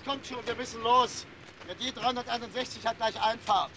Bus kommt schon, wir müssen los. Der D361 hat gleich Einfahrt.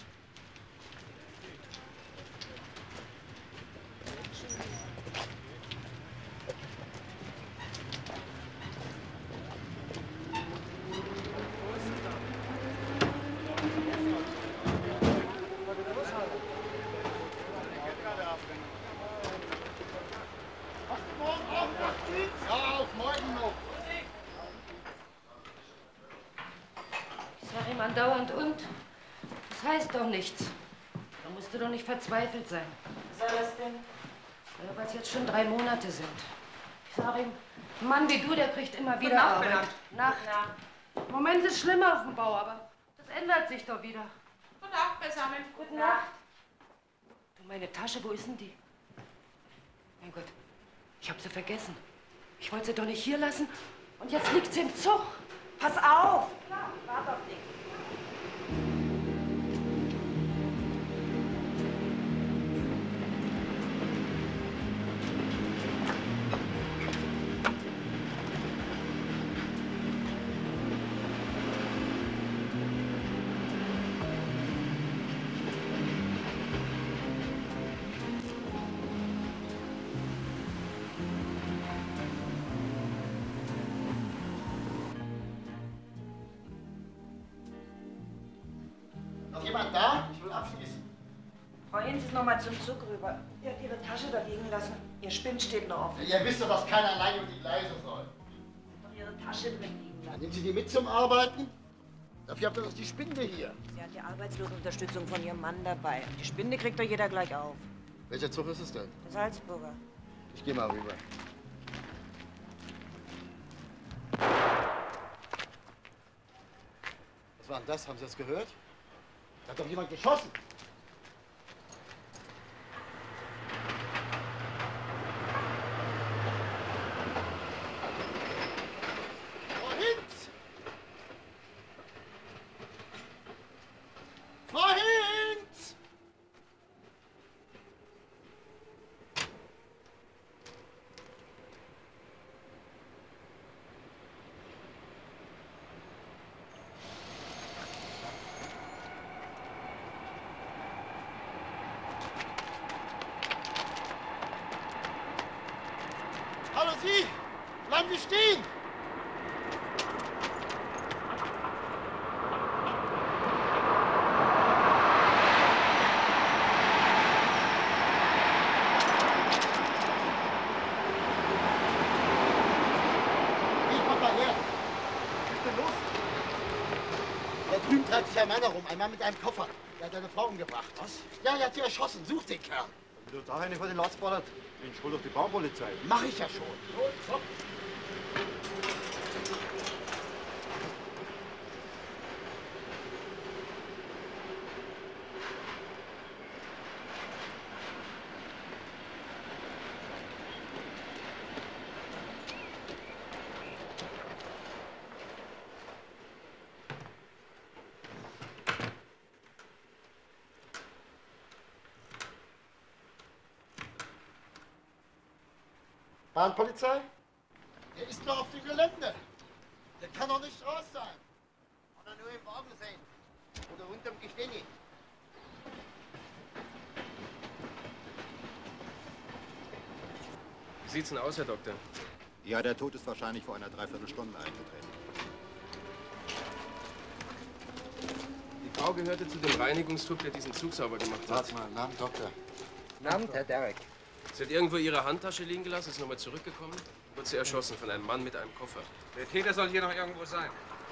Andauernd und? Das heißt doch nichts. Da musst du doch nicht verzweifelt sein. Was soll das denn? Ja, weil es jetzt schon 3 Monate sind. Ich sag ihm, ein Mann wie du, der kriegt immer wieder Nacht, Arbeit. Nacht. Im Moment ist es schlimmer auf dem Bau, aber das ändert sich doch wieder. Gute Nacht, beisammen. Gute Nacht. Du, meine Tasche, wo ist denn die? Mein Gott, ich hab sie vergessen. Ich wollte sie doch nicht hier lassen und jetzt liegt sie im Zug. Pass auf! Ja, warte auf dich. Jemand da? Ich will abschließen. Frau Hinz ist noch mal zum Zug rüber. Die hat ihre Tasche da liegen lassen. Ihr Spind steht noch auf. Ja, ihr wisst doch, dass keiner allein über die Gleise soll. Sie hat doch ihre Tasche drin liegen lassen. Nehmen Sie die mit zum Arbeiten? Dafür habt ihr doch die Spinde hier. Sie hat die Arbeitslosenunterstützung von ihrem Mann dabei. Die Spinde kriegt doch jeder gleich auf. Welcher Zug ist es denn? Der Salzburger. Ich gehe mal rüber. Was war denn das? Haben Sie das gehört? Da hat doch jemand geschossen. Frau Hinz! Frau Hinz! Hallo Sie! Bleiben Sie stehen! Wie, kommt mal her! Was ist denn los? Da drüben treibt sich ein Mann herum, ein Mann mit einem Koffer. Der hat eine Frau umgebracht. Was? Ja, er hat sie erschossen. Sucht den Kerl. Du da eine vor den Latz ballert. Mensch, hol doch die Baupolizei. Mach ich ja schon. So. Bahnpolizei? Der ist noch auf dem Gelände. Der kann doch nicht raus sein. Oder nur im Wagen sein. Oder unterm Gestänge. Wie sieht's denn aus, Herr Doktor? Ja, der Tod ist wahrscheinlich vor einer Dreiviertelstunde eingetreten. Die Frau gehörte zu dem Reinigungstrupp, der diesen Zug sauber gemacht hat. Warte mal, Namen Doktor. Namen, Herr Derek. Sie hat irgendwo ihre Handtasche liegen gelassen, ist nochmal zurückgekommen, wurde sie erschossen von einem Mann mit einem Koffer. Der Täter soll hier noch irgendwo sein.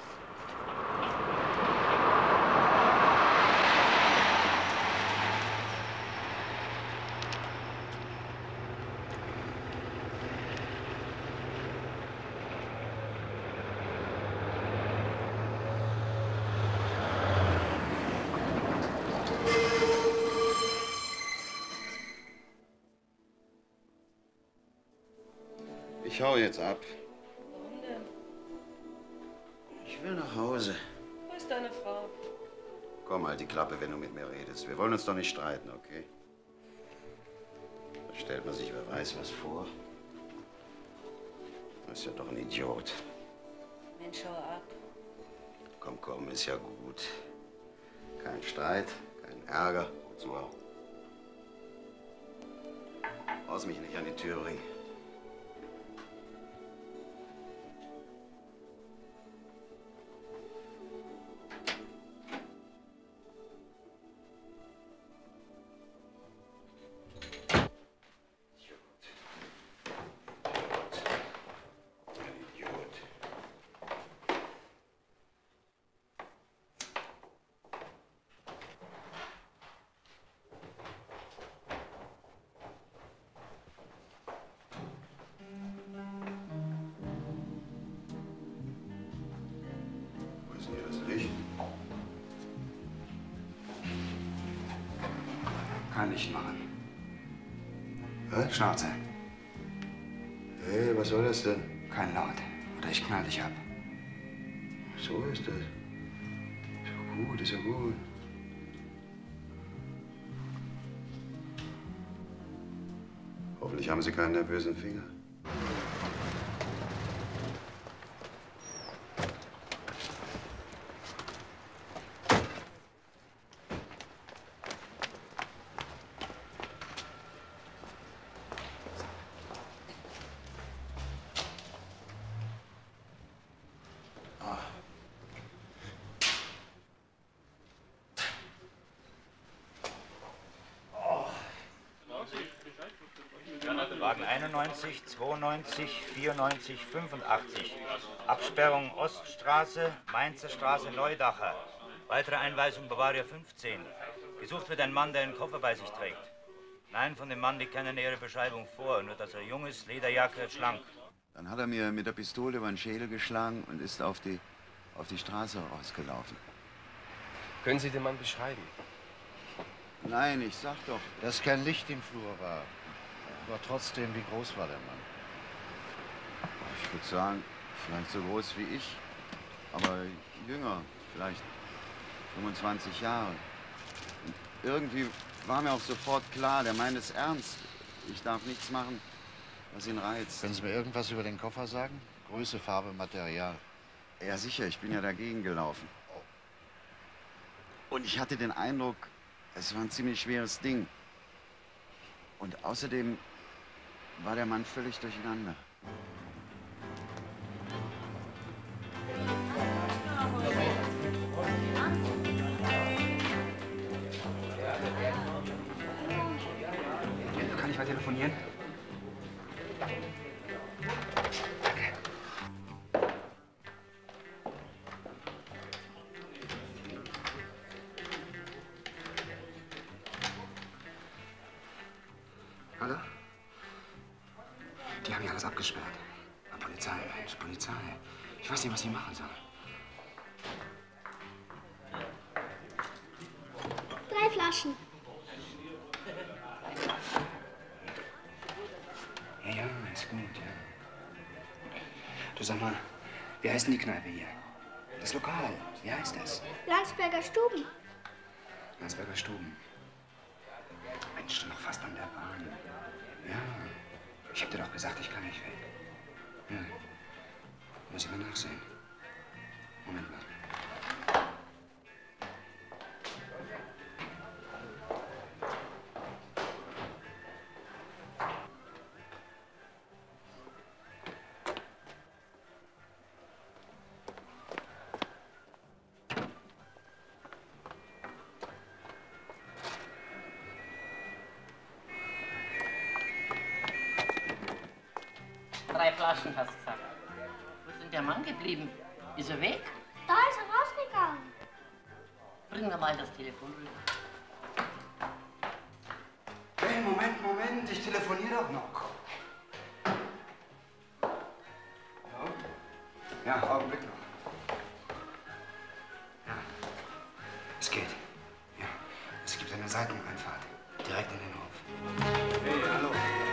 Ich hau jetzt ab. Warum denn? Ich will nach Hause. Wo ist deine Frau? Komm, halt die Klappe, wenn du mit mir redest. Wir wollen uns doch nicht streiten, okay? Da stellt man sich, wer weiß, was vor. Du bist ja doch ein Idiot. Mensch, hau ab. Komm, komm, ist ja gut. Kein Streit, kein Ärger. Wozu auch? Brauchst mich nicht an die Tür bringen. Kein Licht machen. Was? Schnauze. Hey, was soll das denn? Kein Laut. Oder ich knall dich ab. So ist das. Ist ja gut, ist ja gut. Hoffentlich haben Sie keinen nervösen Finger. Wagen 91, 92, 94, 85. Absperrung Oststraße, Mainzer Straße, Neudacher. Weitere Einweisung Bavaria 15. Gesucht wird ein Mann, der einen Koffer bei sich trägt. Nein, von dem Mann liegt keine nähere Beschreibung vor, nur dass er jung ist, Lederjacke, schlank. Dann hat er mir mit der Pistole über den Schädel geschlagen und ist auf die Straße rausgelaufen. Können Sie den Mann beschreiben? Nein, ich sag doch. Dass kein Licht im Flur war. Aber trotzdem, wie groß war der Mann? Ich würde sagen, vielleicht so groß wie ich, aber jünger, vielleicht 25 Jahre. Und irgendwie war mir auch sofort klar, der meint es ernst. Ich darf nichts machen, was ihn reizt. Können Sie mir irgendwas über den Koffer sagen? Größe, Farbe, Material? Ja, sicher, ich bin ja dagegen gelaufen. Und ich hatte den Eindruck, es war ein ziemlich schweres Ding. Und außerdem war der Mann völlig durcheinander. Kann ich mal telefonieren? Hallo? Die haben ja alles abgesperrt. Aber Polizei, Mensch, Polizei. Ich weiß nicht, was ich machen soll. 3 Flaschen. Ja, ist gut, ja. Du sag mal, wie heißt denn die Kneipe hier? Das Lokal, wie heißt das? Landsberger Stuben. Landsberger Stuben. Mensch, noch fast an der Bahn. Ja, ich hab dir doch gesagt, ich kann nicht weg. Ja, muss ich mal nachsehen. Moment mal. Drei Flaschen, hast du gesagt. Wo ist denn der Mann geblieben? Ist er weg? Da ist er rausgegangen. Bring mir mal das Telefon rüber. Hey, Moment, ich telefoniere doch noch. Ja, Augenblick noch. Ja, es geht. Ja, es gibt eine Seiteneinfahrt. Direkt in den Hof. Hey, hallo.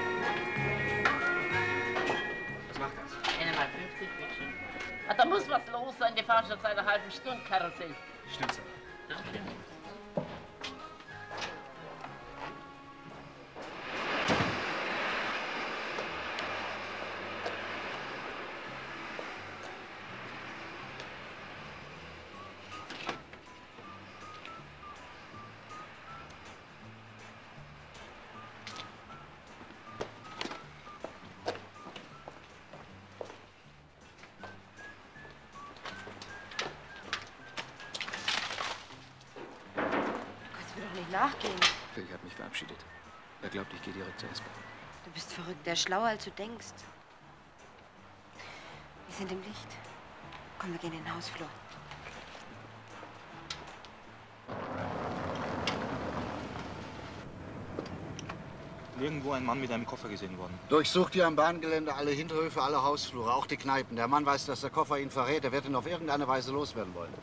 Was macht das? Einmal 50, bitteschön. Ah, da muss was los sein, die fahren schon seit einer halben Stunde Karussell. Stimmt's aber. Das stimmt. nachgehen. Ich habe mich verabschiedet. Er glaubt, ich gehe direkt zur S-Bahn. Du bist verrückt, der ist schlauer, als du denkst. Wir sind im Licht. Komm, wir gehen in den Hausflur. Nirgendwo ein Mann mit einem Koffer gesehen worden. Durchsucht ihr am Bahngelände alle Hinterhöfe, alle Hausflure, auch die Kneipen. Der Mann weiß, dass der Koffer ihn verrät. Er wird ihn auf irgendeine Weise loswerden wollen.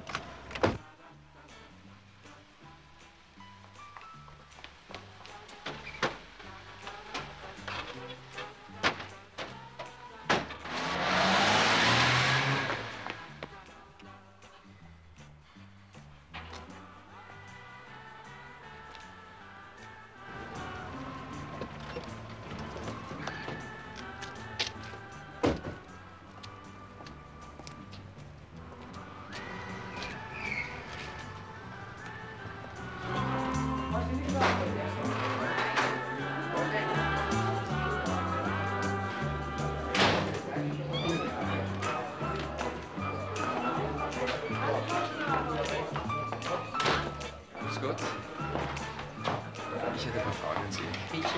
Grüß Gott. Ich hätte ein paar Fragen an Sie. Bitte?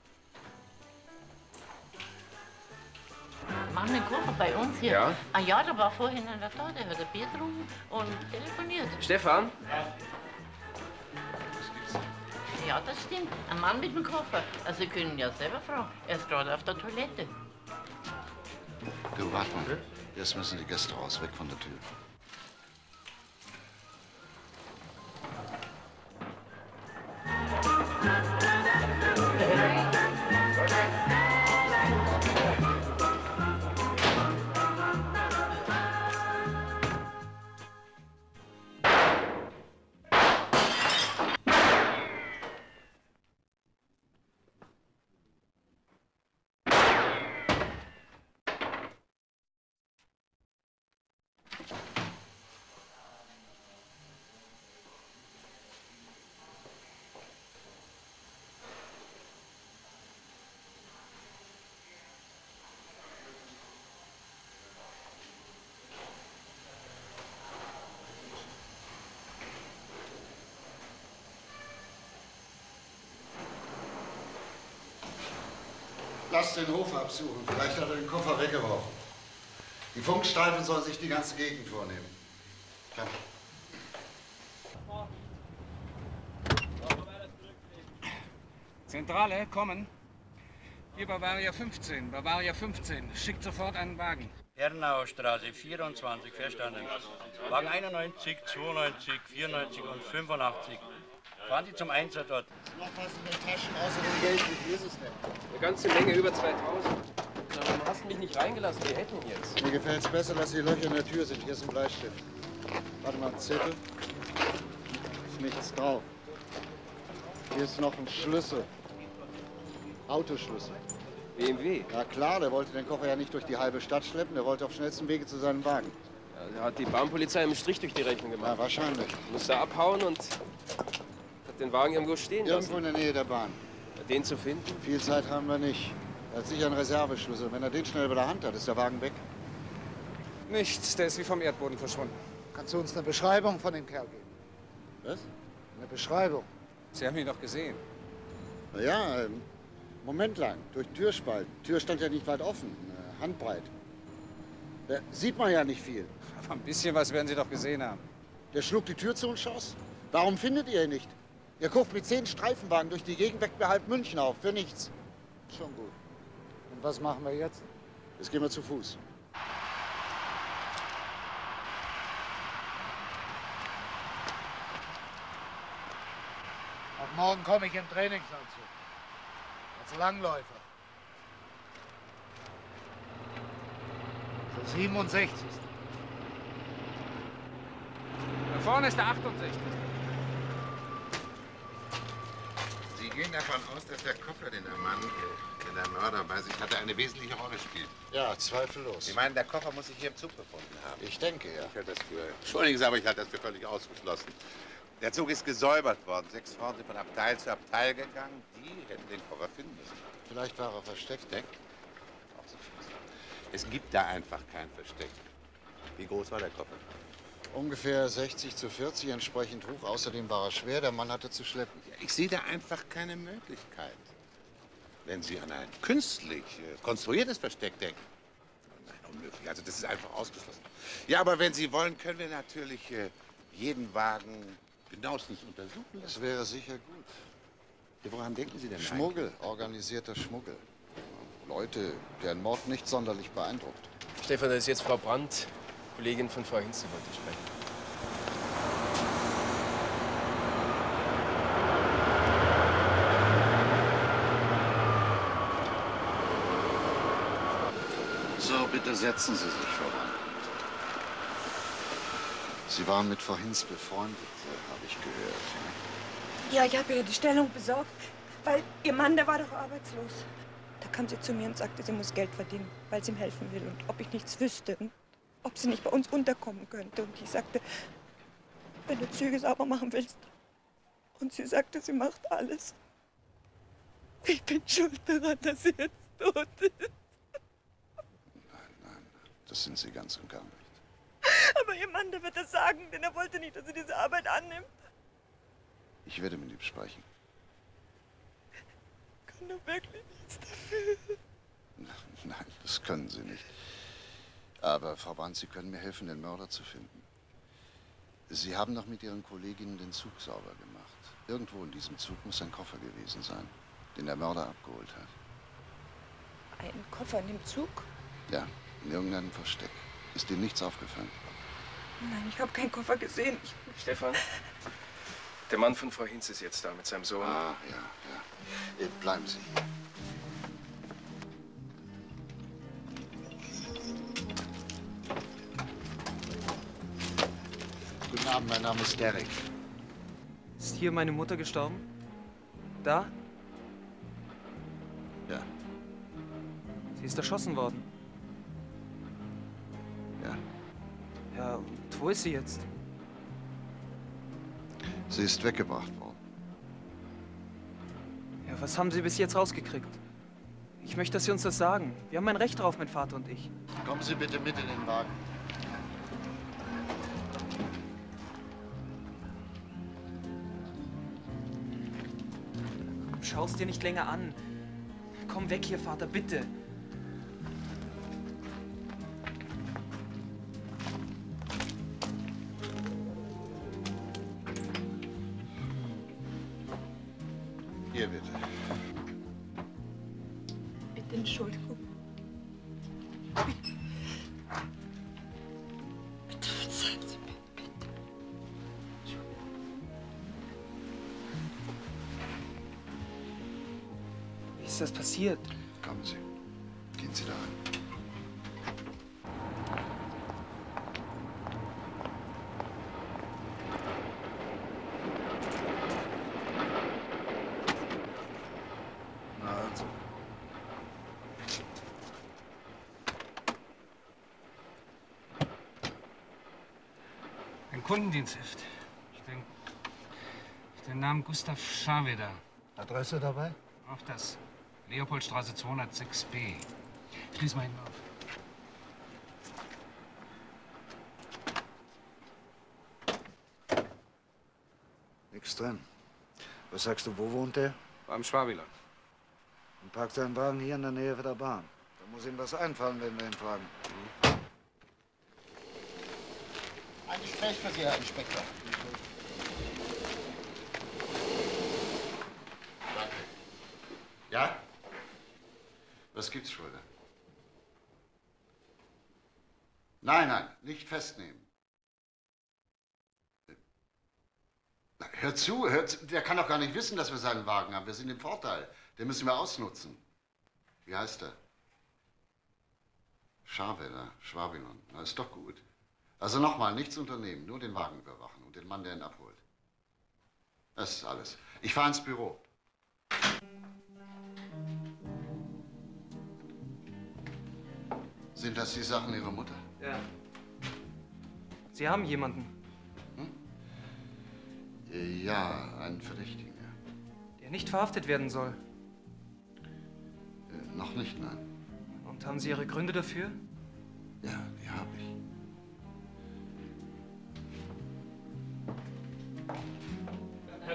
Machen einen Koffer bei uns hier? Ja. Ah ja, da war vorhin einer da, der hat ein Bier getrunken und telefoniert. Stefan? Ja, das stimmt. Ein Mann mit dem Koffer. Also Sie können ja selber fragen. Er ist gerade auf der Toilette. Du, warte mal. Jetzt müssen die Gäste raus, weg von der Tür. Lass den Hof absuchen. Vielleicht hat er den Koffer weggeworfen. Die Funkstreifen sollen sich die ganze Gegend vornehmen. Komm. Zentrale, kommen. Hier Bavaria 15. Bavaria 15. Schickt sofort einen Wagen. Hernauer Straße 24, verstanden. Wagen 91, 92, 94 und 85. Fahren Sie zum Einsatzort. Noch was in den Taschen außer dem Geld. Wie viel ist es denn? Eine ganze Menge, über 2000. Warum hast du mich nicht reingelassen? Wir hätten ihn jetzt. Mir gefällt es besser, dass die Löcher in der Tür sind. Hier ist ein Bleistift. Warte mal, ein Zettel. Ist nichts drauf. Hier ist noch ein Schlüssel. Autoschlüssel. BMW? Ja klar, der wollte den Koffer ja nicht durch die halbe Stadt schleppen. Der wollte auf schnellstem Wege zu seinem Wagen. Ja, da hat die Bahnpolizei einen Strich durch die Rechnung gemacht. Ja, wahrscheinlich. Musste abhauen und hat den Wagen irgendwo stehen lassen. Irgendwo in der Nähe der Bahn. Den zu finden? Viel Zeit haben wir nicht. Er hat sicher einen Reserveschlüssel. Wenn er den schnell bei der Hand hat, ist der Wagen weg. Nichts, der ist wie vom Erdboden verschwunden. Kannst du uns eine Beschreibung von dem Kerl geben? Was? Eine Beschreibung. Sie haben ihn doch gesehen. Na ja, Moment lang, durch Türspalt. Die Tür stand ja nicht weit offen, handbreit. Da sieht man ja nicht viel. Aber ein bisschen was werden Sie doch gesehen haben. Der schlug die Tür zu und schoss. Warum findet ihr ihn nicht? Ihr guckt mit 10 Streifenwagen durch die Gegend, weckt mir halb München auf. Für nichts. Schon gut. Und was machen wir jetzt? Jetzt gehen wir zu Fuß. Ab morgen komme ich im Trainingsanzug. Als Langläufer. Der 67. Da vorne ist der 68. Sie gehen davon aus, dass der Koffer, den der Mörder bei sich hatte, eine wesentliche Rolle spielt. Ja, zweifellos. Sie meinen, der Koffer muss sich hier im Zug befunden haben? Ich denke, ja. Ich halte das für, entschuldigen Sie, aber ich halte das für völlig ausgeschlossen. Der Zug ist gesäubert worden. 6 Frauen sind von Abteil zu Abteil gegangen. Die hätten den Koffer finden müssen. Vielleicht war er versteckt. Es gibt da einfach kein Versteck. Wie groß war der Koffer? Ungefähr 60:40, entsprechend hoch. Außerdem war er schwer, der Mann hatte zu schleppen. Ich sehe da einfach keine Möglichkeit. Wenn Sie an ein künstlich konstruiertes Versteck denken. Nein, unmöglich. Also das ist einfach ausgeschlossen. Ja, aber wenn Sie wollen, können wir natürlich jeden Wagen genauestens untersuchen lassen. Das wäre sicher gut. Ja, woran denken Sie denn Schmuggel, organisierter Schmuggel. Leute, deren Mord nicht sonderlich beeindruckt. Stefan, das ist jetzt Frau Brandt, Kollegin von Frau Hinze, wollte ich sprechen. So, bitte setzen Sie sich, Frau Brandt. Sie waren mit Frau Hinz befreundet, habe ich gehört. Ja, ich habe ihr die Stellung besorgt, weil ihr Mann, der war doch arbeitslos. Da kam sie zu mir und sagte, sie muss Geld verdienen, weil sie ihm helfen will und ob ich nichts wüsste und ob sie nicht bei uns unterkommen könnte. Und ich sagte, wenn du Züge sauber machen willst. Und sie sagte, sie macht alles. Ich bin schuld daran, dass sie jetzt tot ist. Nein, das sind Sie ganz und gar nicht. Aber ihr Mann, der wird das sagen, denn er wollte nicht, dass sie diese Arbeit annimmt. Ich werde mit ihm sprechen. Ich kann doch wirklich nichts dafür. Nein, das können Sie nicht. Aber, Frau Brandt, Sie können mir helfen, den Mörder zu finden. Sie haben doch mit Ihren Kolleginnen den Zug sauber gemacht. Irgendwo in diesem Zug muss ein Koffer gewesen sein, den der Mörder abgeholt hat. Ein Koffer in dem Zug? Ja, in irgendeinem Versteck. Ist Ihnen nichts aufgefallen? Nein, ich habe keinen Koffer gesehen. Stefan, der Mann von Frau Hinz ist jetzt da mit seinem Sohn. Ah, ja. Bleiben Sie. Guten Abend, mein Name ist Derek. Ist hier meine Mutter gestorben? Da? Ja. Sie ist erschossen worden. Ja. Ja, und wo ist sie jetzt? Sie ist weggebracht worden. Ja, was haben Sie bis jetzt rausgekriegt? Ich möchte, dass Sie uns das sagen. Wir haben ein Recht darauf, mein Vater und ich. Kommen Sie bitte mit in den Wagen. Schau es dir nicht länger an. Komm weg hier, Vater, bitte. Hier bitte. Bitte Entschuldigung. Bitte verzeihen Sie mir, bitte. Wie ist das passiert? Kommen Sie. Gehen Sie da rein. Na also. Ein Kundendienstheft. Den Namen Gustav Scharweder. Adresse dabei? Auch das. Leopoldstraße 206b. Schließ mal hinten auf. Nichts drin. Was sagst du, wo wohnt der? Beim Schwabiler. Und parkt seinen Wagen hier in der Nähe der Bahn. Da muss ihm was einfallen, wenn wir ihn fragen. Ein Gespräch für Sie, Herr Inspektor. Danke. Ja? Was gibt's, Schröder? Nein, nicht festnehmen. Na, hör zu, der kann doch gar nicht wissen, dass wir seinen Wagen haben. Wir sind im Vorteil. Den müssen wir ausnutzen. Wie heißt er? Scharweder, Schwabingon. Na, ist doch gut. Also nochmal, nichts unternehmen, nur den Wagen überwachen und den Mann, der ihn abholt. Das ist alles. Ich fahre ins Büro. Sind das die Sachen Ihrer Mutter? Ja. Sie haben jemanden. Ja, einen Verdächtigen, ja. Der nicht verhaftet werden soll. Noch nicht, nein. Und haben Sie Ihre Gründe dafür? Ja, die habe ich.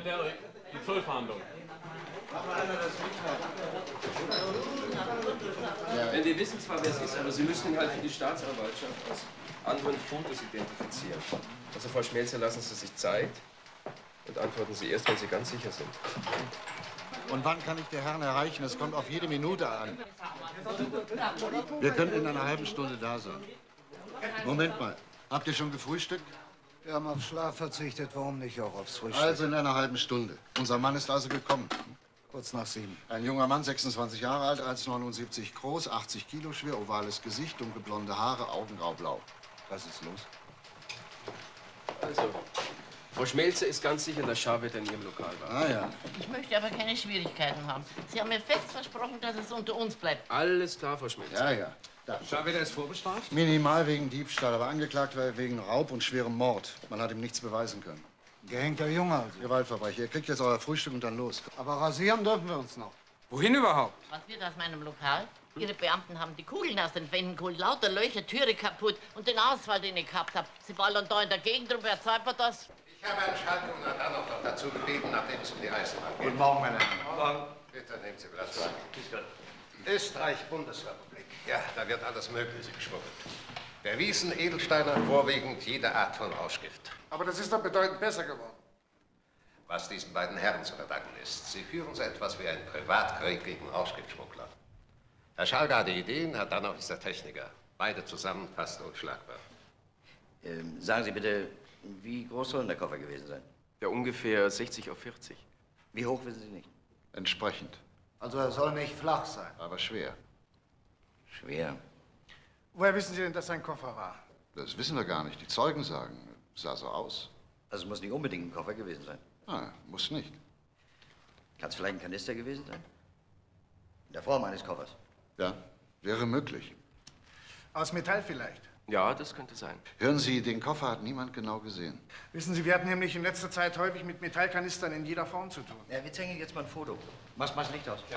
Derrick, die Zollverhandlung. Wenn wir wissen zwar, wer es ist, aber Sie müssen ihn halt für die Staatsanwaltschaft aus anderen Fotos identifizieren. Also, Frau Schmelzer, lassen Sie sich Zeit und antworten Sie erst, wenn Sie ganz sicher sind. Und wann kann ich den Herrn erreichen? Es kommt auf jede Minute an. Wir könnten in einer halben Stunde da sein. Moment mal. Habt ihr schon gefrühstückt? Wir haben auf Schlaf verzichtet. Warum nicht auch aufs Frühstück? Also in einer halben Stunde. Unser Mann ist also gekommen. Kurz nach 7. Ein junger Mann, 26 Jahre alt, 1,79 groß, 80 Kilo schwer, ovales Gesicht, dunkle blonde Haare, Augen graublau. Was ist los? Also, Frau Schmelzer ist ganz sicher, dass Scharwetter in Ihrem Lokal war. Ah ja. Ich möchte aber keine Schwierigkeiten haben. Sie haben mir fest versprochen, dass es unter uns bleibt. Alles klar, Frau Schmelzer. Ja. Scharwetter ist vorbestraft? Minimal wegen Diebstahl, aber angeklagt war er wegen Raub und schwerem Mord. Man hat ihm nichts beweisen können. Gehängter Junge also. Gewaltverbrecher. Ihr kriegt jetzt euer Frühstück und dann los. Aber rasieren dürfen wir uns noch. Wohin überhaupt? Was wird aus meinem Lokal? Ihre Beamten haben die Kugeln aus den Wänden geholt, lauter Löcher, Türe kaputt und den Ausfall, den ich gehabt habe. Sie ballern da in der Gegend rum, wer zahlt mir das? Ich habe Herrn Schalke und Herrn Danoff noch dazu gebeten, nachdem es um die Eisenbahn geht. Guten Morgen, meine Herren. Morgen. Bitte nehmen Sie Platz. Österreich, Bundesrepublik. Ja, da wird alles Mögliche geschmuggelt. Bewiesen Edelsteine, vorwiegend jede Art von Rauschgift. Aber das ist doch bedeutend besser geworden. Was diesen beiden Herren zu verdanken ist, sie führen so etwas wie einen Privatkrieg gegen Rauschgiftschmuggler. Herr Schalke hat die Ideen, Herr Danoff ist der Techniker. Beide zusammen fast unschlagbar. Sagen Sie bitte, wie groß soll denn der Koffer gewesen sein? Ja, ungefähr 60 auf 40. Wie hoch wissen Sie nicht? Entsprechend. Also er soll nicht flach sein. Aber schwer. Schwer. Woher wissen Sie denn, dass sein Koffer war? Das wissen wir gar nicht. Die Zeugen sagen, es sah so aus. Also es muss nicht unbedingt ein Koffer gewesen sein. Ah, muss nicht. Kann es vielleicht ein Kanister gewesen sein? In der Form eines Koffers. Ja, wäre möglich. Aus Metall vielleicht. Ja, das könnte sein. Hören Sie, den Koffer hat niemand genau gesehen. Wissen Sie, wir hatten nämlich in letzter Zeit häufig mit Metallkanistern in jeder Form zu tun. Ja, wir zeigen jetzt mal ein Foto. Mach mal das Licht aus. Ja.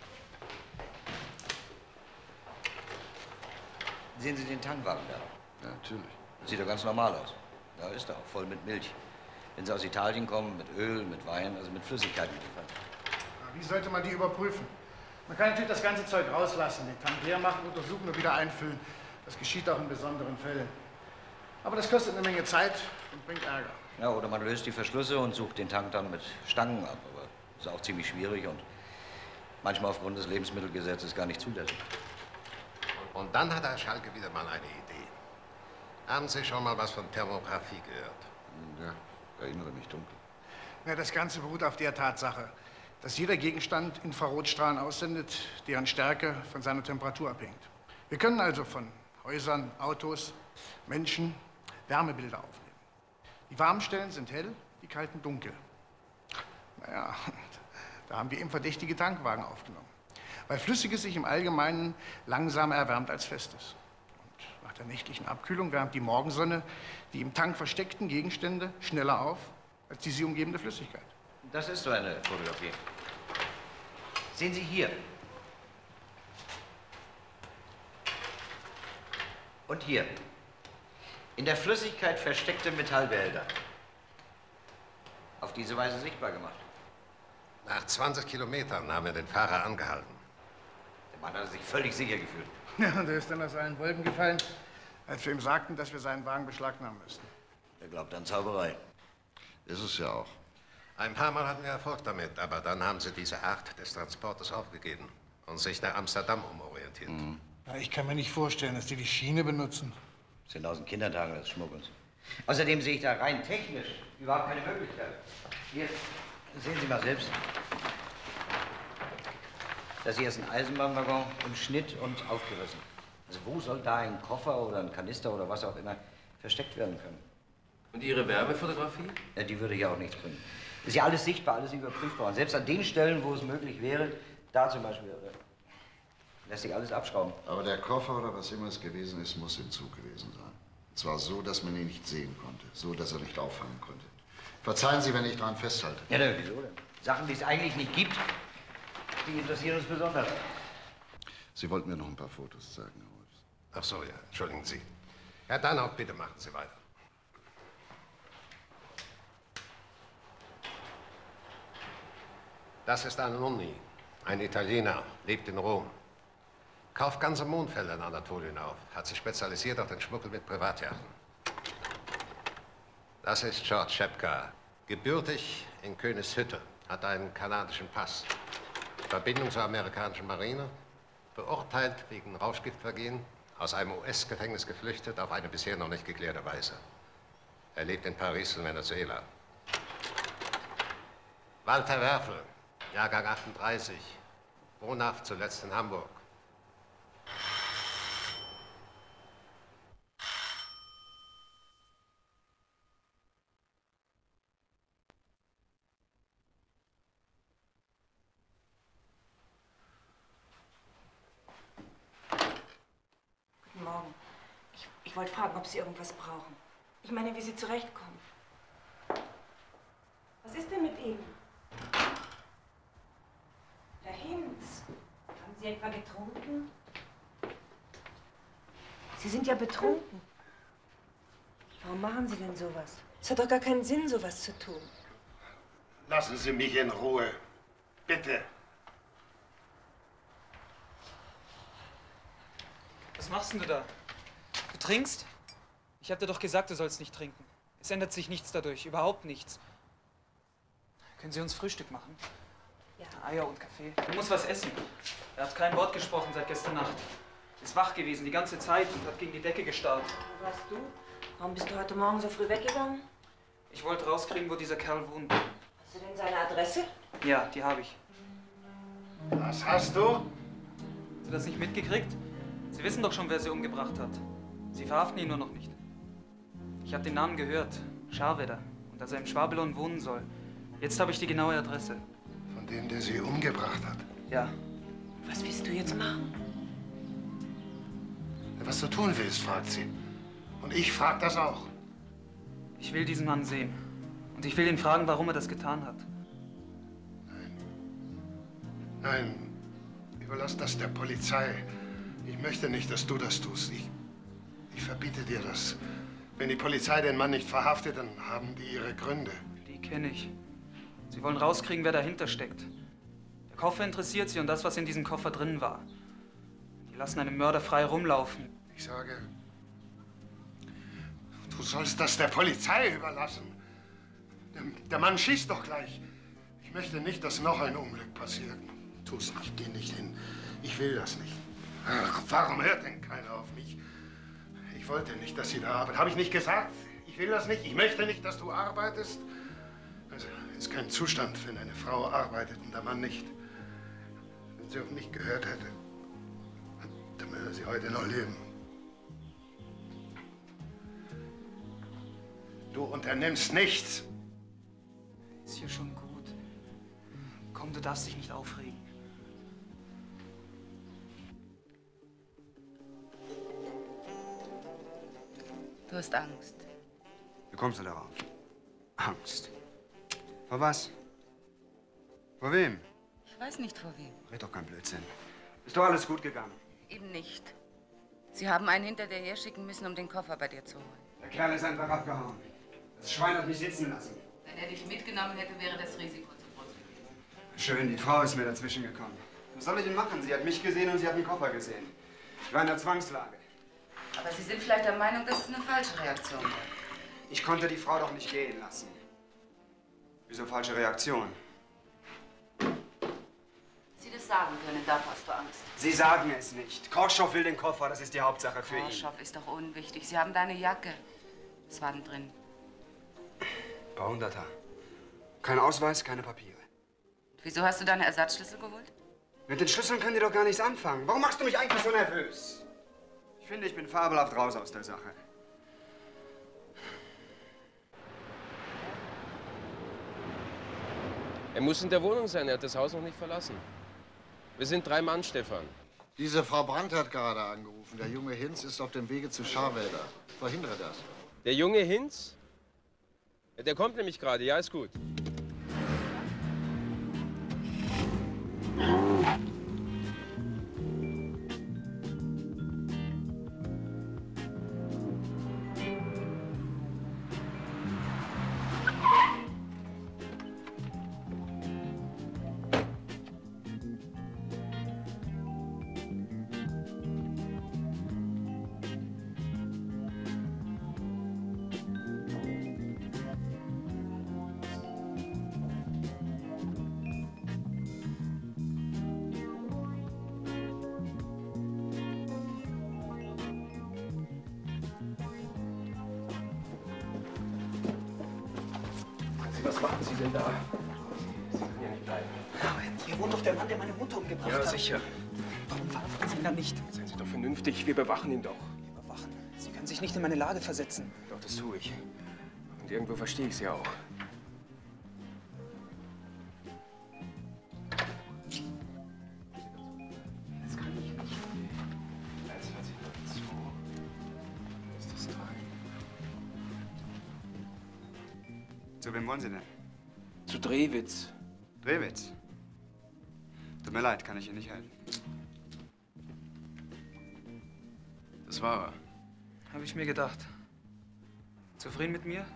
Sehen Sie den Tankwagen da? Ja, natürlich. Das sieht doch ganz normal aus. Ja, ist er auch voll mit Milch. Wenn Sie aus Italien kommen, mit Öl, mit Wein, also mit Flüssigkeiten geliefert. Wie sollte man die überprüfen? Man kann natürlich das ganze Zeug rauslassen, den Tank leer machen, untersuchen und wieder einfüllen. Das geschieht auch in besonderen Fällen. Aber das kostet eine Menge Zeit und bringt Ärger. Ja, oder man löst die Verschlüsse und sucht den Tank dann mit Stangen ab. Aber das ist auch ziemlich schwierig und manchmal aufgrund des Lebensmittelgesetzes gar nicht zulässig. Und dann hat Herr Schalke wieder mal eine Idee. Haben Sie schon mal was von Thermografie gehört? Ja, erinnere mich dunkel. Ja, das Ganze beruht auf der Tatsache, dass jeder Gegenstand Infrarotstrahlen aussendet, deren Stärke von seiner Temperatur abhängt. Wir können also von Häusern, Autos, Menschen Wärmebilder aufnehmen. Die warmen Stellen sind hell, die kalten dunkel. Naja, da haben wir eben verdächtige Tankwagen aufgenommen. Weil Flüssiges sich im Allgemeinen langsamer erwärmt als Festes. Und nach der nächtlichen Abkühlung wärmt die Morgensonne die im Tank versteckten Gegenstände schneller auf als die sie umgebende Flüssigkeit. Das ist so eine Fotografie. Sehen Sie hier. Und hier. In der Flüssigkeit versteckte Metallbehälter. Auf diese Weise sichtbar gemacht. Nach 20 Kilometern haben wir den Fahrer angehalten. Der Mann hat sich völlig sicher gefühlt. Ja, und er ist dann aus allen Wolken gefallen, als wir ihm sagten, dass wir seinen Wagen beschlagnahmen müssten. Er glaubt an Zauberei. Ist es ja auch. Ein paar Mal hatten wir Erfolg damit, aber dann haben sie diese Art des Transportes aufgegeben und sich nach Amsterdam umorientiert. Ja, ich kann mir nicht vorstellen, dass die Schiene benutzen. Das sind aus den Kindertagen des Schmuggelns. Außerdem sehe ich da rein technisch überhaupt keine Möglichkeit. Hier, sehen Sie mal selbst. Das hier ist ein Eisenbahnwaggon im Schnitt und aufgerissen. Also wo soll da ein Koffer oder ein Kanister oder was auch immer versteckt werden können? Und Ihre Wärmefotografie? Ja, die würde ja auch nichts bringen. Ist ja alles sichtbar, alles überprüfbar. Und selbst an den Stellen, wo es möglich wäre, da zum Beispiel, lässt sich alles abschrauben. Aber der Koffer oder was immer es gewesen ist, muss im Zug gewesen sein. Und zwar so, dass man ihn nicht sehen konnte, so, dass er nicht auffangen konnte. Verzeihen Sie, wenn ich daran festhalte. Ja, wieso denn? Sachen, die es eigentlich nicht gibt, die interessieren uns besonders. Sie wollten mir noch ein paar Fotos zeigen, Herr Wolfs. Ach so, ja, entschuldigen Sie. Herr Danoff, bitte machen Sie weiter. Das ist Anoni, ein Italiener, lebt in Rom. Kauft ganze Mondfelder in Anatolien auf, hat sich spezialisiert auf den Schmuggel mit Privatjachten. Das ist George Schepka, gebürtig in Königshütte, hat einen kanadischen Pass. Verbindung zur amerikanischen Marine, beurteilt wegen Rauschgiftvergehen, aus einem US-Gefängnis geflüchtet auf eine bisher noch nicht geklärte Weise. Er lebt in Paris und Venezuela. Walter Werfel, Jahrgang 38, wohnhaft zuletzt in Hamburg. Guten Morgen. Ich wollte fragen, ob Sie irgendwas brauchen. Ich meine, wie Sie zurechtkommen. Was ist denn mit Ihnen? Herr Hinz, haben Sie etwa getrunken? Sie sind ja betrunken. Warum machen Sie denn sowas? Es hat doch gar keinen Sinn, sowas zu tun. Lassen Sie mich in Ruhe. Bitte. Was machst denn du da? Du trinkst? Ich hab dir doch gesagt, du sollst nicht trinken. Es ändert sich nichts dadurch, überhaupt nichts. Können Sie uns Frühstück machen? Ja. Eier und Kaffee. Du musst was essen. Er hat kein Wort gesprochen seit gestern Nacht. Ist wach gewesen die ganze Zeit und hat gegen die Decke gestarrt. Wo warst du? Warum bist du heute Morgen so früh weggegangen? Ich wollte rauskriegen, wo dieser Kerl wohnt. Hast du denn seine Adresse? Ja, die habe ich. Was hast du? Hast du das nicht mitgekriegt? Sie wissen doch schon, wer sie umgebracht hat. Sie verhaften ihn nur noch nicht. Ich habe den Namen gehört. Scharwedder. Und dass er im Schwabelon wohnen soll. Jetzt habe ich die genaue Adresse. Von dem, der sie umgebracht hat? Ja. Was willst du jetzt machen? Was du tun willst, fragt sie. Und ich frag das auch. Ich will diesen Mann sehen. Und ich will ihn fragen, warum er das getan hat. Nein, überlass das der Polizei. Ich möchte nicht, dass du das tust. Ich verbiete dir das. Wenn die Polizei den Mann nicht verhaftet, dann haben die ihre Gründe. Die kenne ich. Sie wollen rauskriegen, wer dahinter steckt. Der Koffer interessiert sie und das, was in diesem Koffer drin war. Die lassen einen Mörder frei rumlaufen. Ich sage, du sollst das der Polizei überlassen. Der Mann schießt doch gleich. Ich möchte nicht, dass noch ein Unglück passiert. Tu's nicht, geh nicht hin. Ich will das nicht. Ach, warum hört denn keiner auf mich? Ich wollte nicht, dass sie da arbeitet. Habe ich nicht gesagt? Ich will das nicht. Ich möchte nicht, dass du arbeitest. Also, ist kein Zustand, wenn eine Frau arbeitet und der Mann nicht. Wenn sie auf mich gehört hätte, dann würde sie heute noch leben. Du unternimmst nichts. Ist hier schon gut. Komm, du darfst dich nicht aufregen. Du hast Angst. Wie kommst du darauf? Angst. Vor was? Vor wem? Ich weiß nicht vor wem. Red doch kein Blödsinn. Ist doch alles gut gegangen. Eben nicht. Sie haben einen hinter dir her schicken müssen, um den Koffer bei dir zu holen. Der Kerl ist einfach abgehauen. Das Schwein hat mich sitzen lassen. Wenn er dich mitgenommen hätte, wäre das Risiko zu groß gewesen. Schön, die Frau ist mir dazwischen gekommen. Was soll ich denn machen? Sie hat mich gesehen und sie hat den Koffer gesehen. Ich war in der Zwangslage. Aber Sie sind vielleicht der Meinung, dass es eine falsche Reaktion war. Ich konnte die Frau doch nicht gehen lassen. Wieso falsche Reaktion? Sie das sagen können, davor hast du Angst. Sie sagen es nicht. Korschow will den Koffer, das ist die Hauptsache für ihn. Korschow ist doch unwichtig. Sie haben deine Jacke. Was war denn drin? Paar Hunderter. Kein Ausweis, keine Papiere. Wieso hast du deine Ersatzschlüssel geholt? Mit den Schlüsseln können die doch gar nichts anfangen. Warum machst du mich eigentlich so nervös? Ich finde, ich bin fabelhaft raus aus der Sache. Er muss in der Wohnung sein, er hat das Haus noch nicht verlassen. Wir sind 3 Mann, Stefan. Diese Frau Brandt hat gerade angerufen. Der junge Hinz ist auf dem Wege zu Scharwedder. Verhindere das. Der junge Hinz? Der kommt nämlich gerade, ja, ist gut. Was machen Sie denn da? Sie können ja nicht bleiben. Aber hier wohnt doch der Mann, der meine Mutter umgebracht hat. Ja, sicher. Warum verhaften Sie ihn dann nicht? Seien Sie doch vernünftig. Wir bewachen ihn doch. Überwachen? Sie können sich nicht in meine Lage versetzen. Doch, das tue ich. Und irgendwo verstehe ich es ja auch. Das kann ich nicht. Jetzt hört sich mal zu. Ist das toll? Zu wem wollen Sie denn? Zu Drewitz. Drewitz? Tut mir leid, kann ich Ihnen nicht helfen. Das war er. Habe ich mir gedacht. Zufrieden mit mir?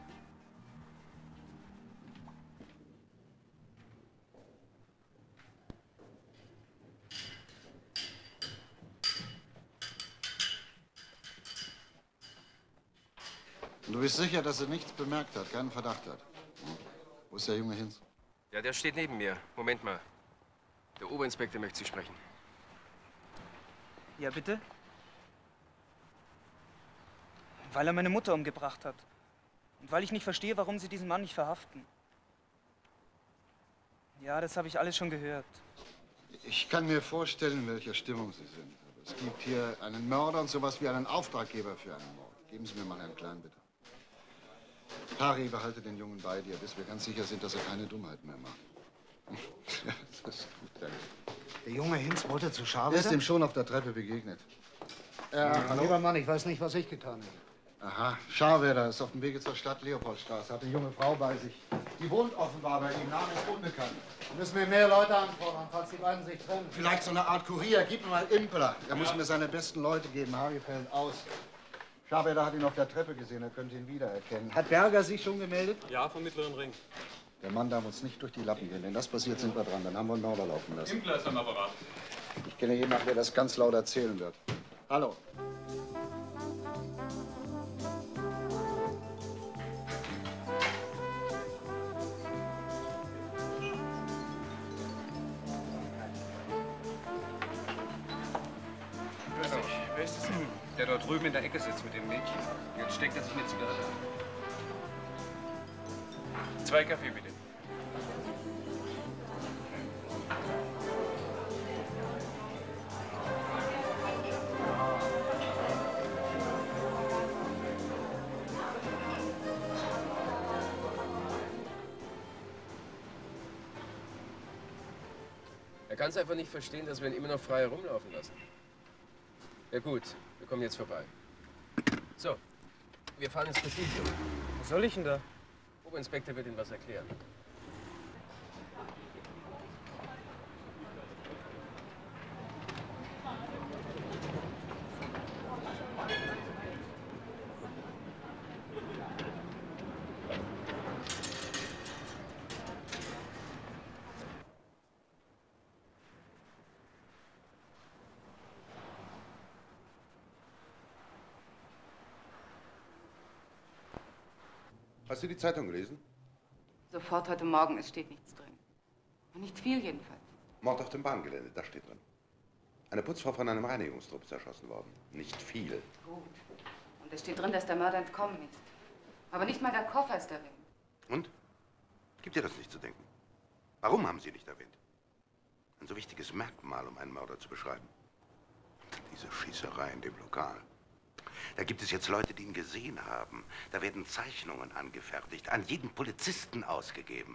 Du bist sicher, dass er nichts bemerkt hat, keinen Verdacht hat? Hm? Wo ist der Junge Hinz? Ja, der steht neben mir. Moment mal. Der Oberinspektor möchte Sie sprechen. Ja, bitte? Weil er meine Mutter umgebracht hat. Und weil ich nicht verstehe, warum Sie diesen Mann nicht verhaften. Ja, das habe ich alles schon gehört. Ich kann mir vorstellen, in welcher Stimmung Sie sind. Aber es gibt hier einen Mörder und sowas wie einen Auftraggeber für einen Mord. Geben Sie mir mal Herrn Klein, bitte. Harry, behalte den Jungen bei dir, bis wir ganz sicher sind, dass er keine Dummheiten mehr macht. Das ist gut, danke. Der junge Hinz wollte zu Er Scharweder? ist ihm schon auf der Treppe begegnet. Hallo? Lieber Mann, ich weiß nicht, was ich getan habe. Aha, Scharweder ist auf dem Wege zur Stadt Leopoldstraße, hat eine junge Frau bei sich. Die wohnt offenbar bei ihm, Name ist unbekannt. Müssen wir mehr Leute anfordern, falls die beiden sich trennen. Vielleicht so eine Art Kurier, gib mir mal Impler. Er muss mir seine besten Leute geben, Harry fällt aus. Scharweder hat ihn auf der Treppe gesehen, er könnte ihn wiedererkennen. Hat Berger sich schon gemeldet? Ja, vom Mittleren Ring. Der Mann darf uns nicht durch die Lappen gehen. Wenn das passiert, sind wir dran. Dann haben wir einen Mörder laufen lassen. Impler ist am Apparat. Ich kenne jemanden, der das ganz laut erzählen wird. Hallo. Grüß dich. Wer ist das denn? Der dort drüben in der Ecke sitzt mit dem Mädchen. Jetzt steckt er sich eine Zigarette an. 2 Kaffee, bitte. Er kann es einfach nicht verstehen, dass wir ihn immer noch frei herumlaufen lassen. Ja gut, wir kommen jetzt vorbei. So, wir fahren ins Präsidium. Was soll ich denn da? Oberinspektor wird Ihnen was erklären. Hast du die Zeitung gelesen? Sofort heute Morgen, es steht nichts drin. Und nicht viel jedenfalls. Mord auf dem Bahngelände, das steht drin. Eine Putzfrau von einem Reinigungstrupp ist erschossen worden. Nicht viel. Gut. Und es steht drin, dass der Mörder entkommen ist. Aber nicht mal der Koffer ist darin. Und? Gibt dir das nicht zu denken? Warum haben Sie nicht erwähnt? Ein so wichtiges Merkmal, um einen Mörder zu beschreiben. Diese Schießerei in dem Lokal. Da gibt es jetzt Leute, die ihn gesehen haben. Da werden Zeichnungen angefertigt, an jeden Polizisten ausgegeben.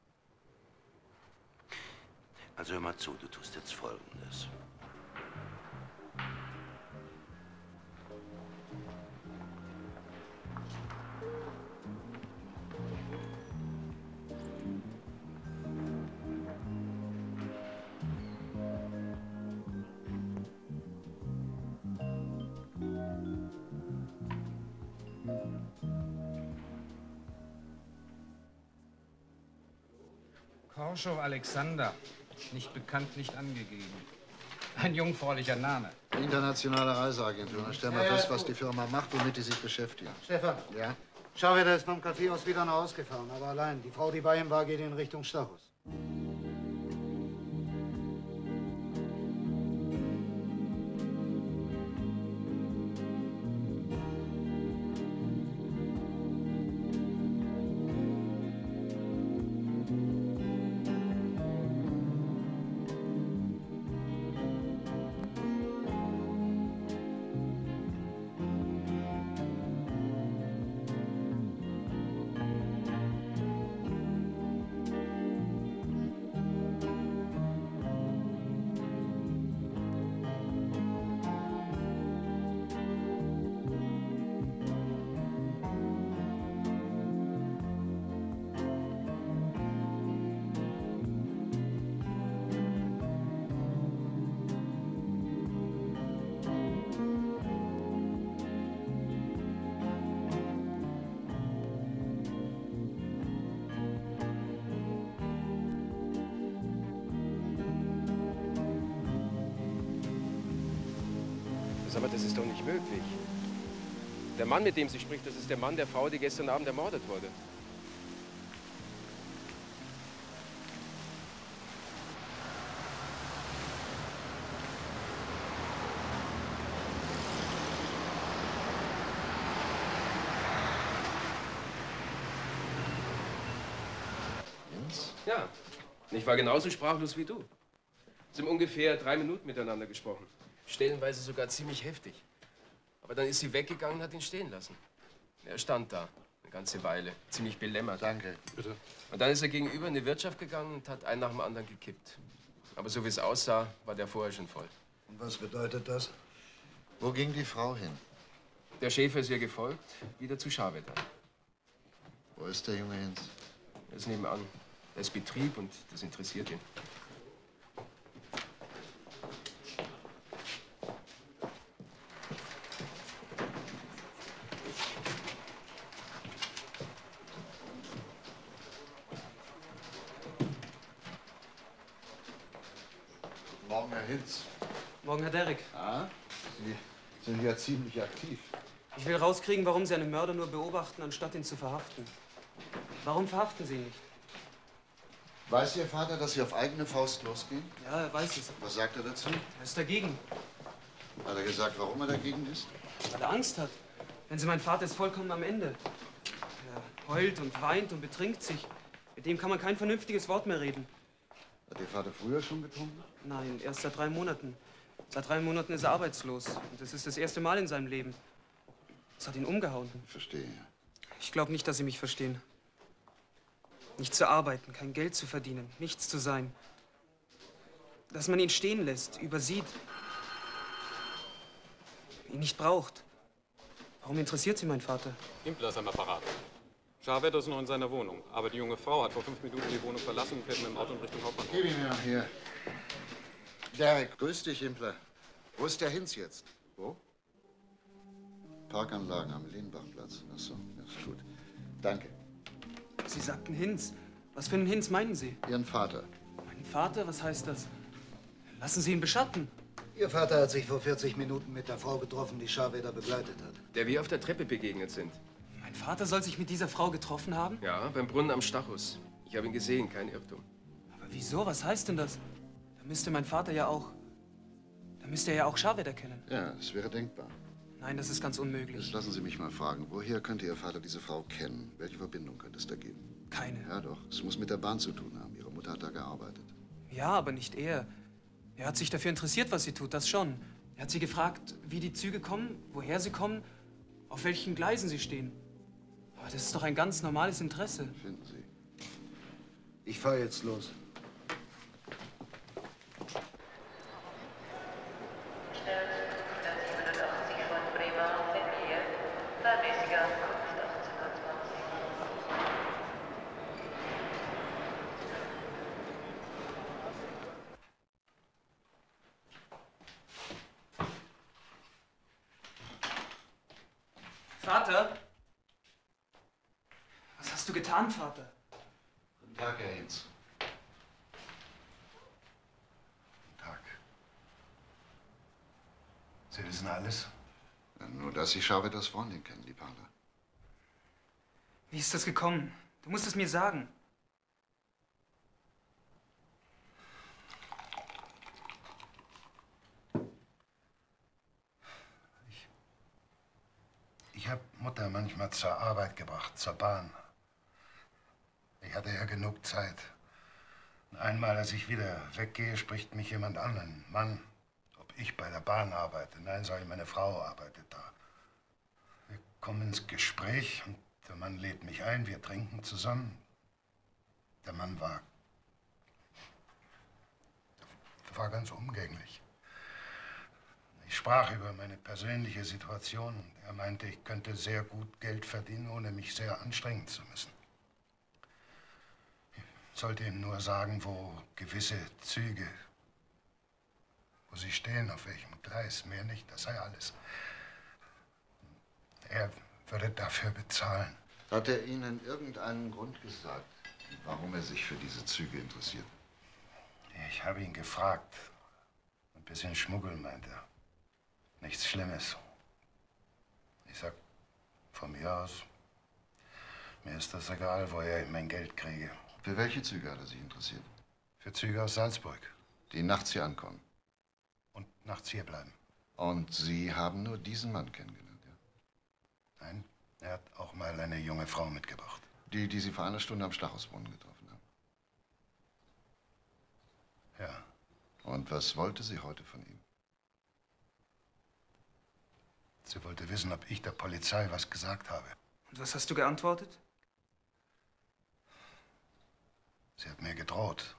Also hör mal zu, du tust jetzt Folgendes. Korschow Alexander. Nicht bekannt, nicht angegeben. Ein jungfräulicher Name. Internationale Reiseagentur. Dann stellen wir fest, was die Firma macht, womit die sich beschäftigen. Stefan. Ja? Scharweder ist vom Café aus wieder nach Hause gefahren, aber allein. Die Frau, die bei ihm war, geht in Richtung Stachus. das ist doch nicht möglich. Der Mann, mit dem sie spricht, das ist der Mann der Frau, die gestern Abend ermordet wurde. Ja, ich war genauso sprachlos wie du. Sie haben ungefähr 3 Minuten miteinander gesprochen. Stellenweise sogar ziemlich heftig. Aber dann ist sie weggegangen und hat ihn stehen lassen. Er stand da eine ganze Weile, ziemlich belämmert. Danke. Bitte. Und dann ist er gegenüber in die Wirtschaft gegangen und hat einen nach dem anderen gekippt. Aber so wie es aussah, war der vorher schon voll. Und was bedeutet das? Wo ging die Frau hin? Der Schäfer ist ihr gefolgt, wieder zu Scharwetter. Wo ist der Junge Hinz? Er ist nebenan. Er ist Betrieb und das interessiert ihn. Morgen, Herr Hinz. Morgen, Herr Derrick. Ah, Sie sind ja ziemlich aktiv. Ich will rauskriegen, warum Sie einen Mörder nur beobachten, anstatt ihn zu verhaften. Warum verhaften Sie ihn nicht? Weiß Ihr Vater, dass Sie auf eigene Faust losgehen? Ja, er weiß es. Was sagt er dazu? Er ist dagegen. Hat er gesagt, warum er dagegen ist? Weil er Angst hat. Wenn Sie mein Vater ist vollkommen am Ende. Er heult und weint und betrinkt sich. Mit dem kann man kein vernünftiges Wort mehr reden. Hat Ihr Vater früher schon getrunken? Nein, erst seit 3 Monaten. Seit 3 Monaten ist er arbeitslos. Und das ist das erste Mal in seinem Leben. Das hat ihn umgehauen. Verstehe. Ich glaube nicht, dass Sie mich verstehen. Nicht zu arbeiten, kein Geld zu verdienen, nichts zu sein. Dass man ihn stehen lässt, übersieht. Ihn nicht braucht. Warum interessiert Sie mein Vater? Impler ist am Apparat. Scharwetter ist noch in seiner Wohnung. Aber die junge Frau hat vor 5 Minuten die Wohnung verlassen und fährt mit dem Auto in Richtung Hauptbahnhof. Gib ihn mir hier. Derek, grüß dich, Impler. Wo ist der Hinz jetzt? Wo? Parkanlagen am Lehnbachplatz. Ach so, das ist gut. Danke. Sie sagten Hinz. Was für einen Hinz meinen Sie? Ihren Vater. Mein Vater? Was heißt das? Lassen Sie ihn beschatten. Ihr Vater hat sich vor 40 Minuten mit der Frau getroffen, die Scharwetter begleitet hat. Der wir auf der Treppe begegnet sind. Mein Vater soll sich mit dieser Frau getroffen haben? Ja, beim Brunnen am Stachus. Ich habe ihn gesehen, kein Irrtum. Aber wieso? Was heißt denn das? Da müsste mein Vater ja auch... Da müsste er ja auch Scharwetter kennen. Ja, das wäre denkbar. Nein, das ist ganz unmöglich. Jetzt lassen Sie mich mal fragen, woher könnte Ihr Vater diese Frau kennen? Welche Verbindung könnte es da geben? Keine. Ja doch, es muss mit der Bahn zu tun haben. Ihre Mutter hat da gearbeitet. Ja, aber nicht er. Er hat sich dafür interessiert, was sie tut, das schon. Er hat sie gefragt, wie die Züge kommen, woher sie kommen, auf welchen Gleisen sie stehen. Aber das ist doch ein ganz normales Interesse. Finden Sie. Ich fahre jetzt los. Vater? Was hast du getan, Vater? Guten Tag, Herr Hinz. Guten Tag. Sie wissen alles? Ja, nur, dass Sie Scharwetters Freundin kennen, die Paula. Wie ist das gekommen? Du musst es mir sagen. Ich habe Mutter manchmal zur Arbeit gebracht, zur Bahn. Ich hatte ja genug Zeit. Und einmal, als ich wieder weggehe, spricht mich jemand an, ein Mann, ob ich bei der Bahn arbeite. Nein, sage ich, meine Frau arbeitet da. Wir kommen ins Gespräch und der Mann lädt mich ein, wir trinken zusammen. Der Mann war ganz umgänglich. Ich sprach über meine persönliche Situation und er meinte, ich könnte sehr gut Geld verdienen, ohne mich sehr anstrengen zu müssen. Ich sollte ihm nur sagen, wo gewisse Züge, wo sie stehen, auf welchem Gleis, mehr nicht, das sei alles. Er würde dafür bezahlen. Hat er Ihnen irgendeinen Grund gesagt, warum er sich für diese Züge interessiert? Ich habe ihn gefragt. Ein bisschen Schmuggel, meint er. Nichts Schlimmes. Ich sag von mir aus, mir ist das egal, woher ich mein Geld kriege. Für welche Züge hat er sich interessiert? Für Züge aus Salzburg. Die nachts hier ankommen. Und nachts hier bleiben. Und Sie haben nur diesen Mann kennengelernt, ja? Nein, er hat auch mal eine junge Frau mitgebracht. Die Sie vor einer Stunde am Stachusbrunnen getroffen haben? Ja. Und was wollte sie heute von ihm? Sie wollte wissen, ob ich der Polizei was gesagt habe. Und was hast du geantwortet? Sie hat mir gedroht.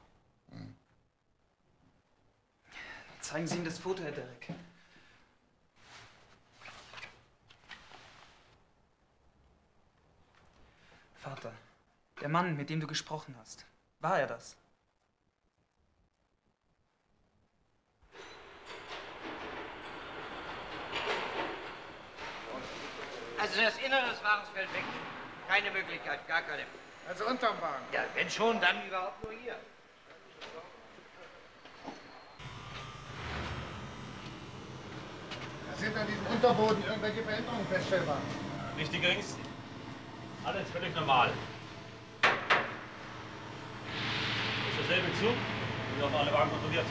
Zeigen Sie ihm das Foto, Herr Derek. Vater, der Mann, mit dem du gesprochen hast, war er das? Also das Innere des Wagens fällt weg. Keine Möglichkeit, gar keine. Also unterm Wagen? Ja, wenn schon, dann überhaupt nur hier. Sind an diesem Unterboden irgendwelche Veränderungen feststellbar? Nicht die geringsten. Alles völlig normal. Das ist derselbe Zug, wie auf alle Wagen kontrolliert.